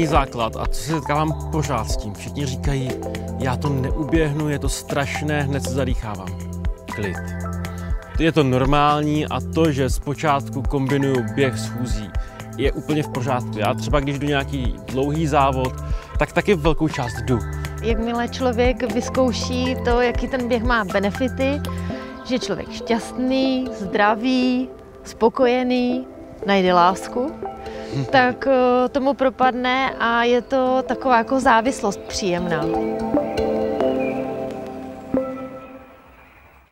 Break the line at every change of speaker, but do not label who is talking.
základ a co se setkávám pořád s tím. Všichni říkají, já to neuběhnu, je to strašné, hned se zadýchávám. Klid. Je to normální a to, že zpočátku kombinuju běh s chůzí, je úplně v pořádku. Já třeba, když jdu nějaký dlouhý závod, tak taky velkou část jdu.
Jakmile člověk vyzkouší to, jaký ten běh má benefity, že je člověk šťastný, zdravý, spokojený, najde lásku, tak tomu propadne a je to taková jako závislost příjemná.